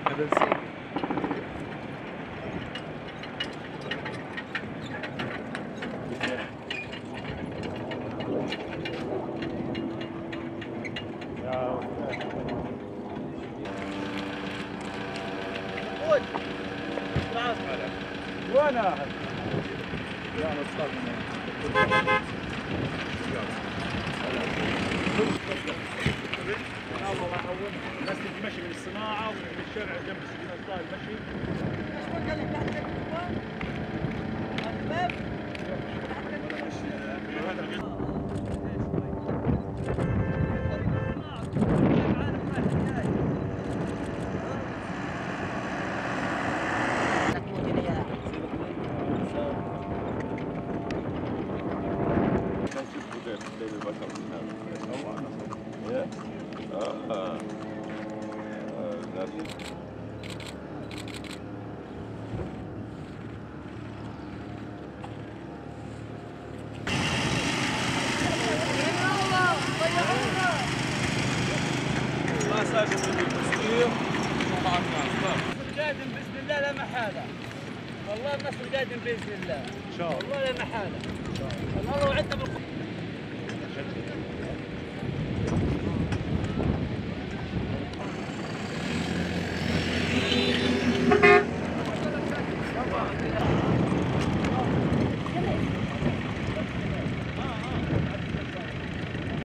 هذا نسيت. وانا لا انا اصطاد الناس تجي مشي من الصناعه ومن الشارع جنب السجن المشي. قادم باذن الله لا محاله. والله مصر قادم باذن الله. ان شاء الله. والله لا محاله. ان شاء الله. الله وعدنا بالقوه.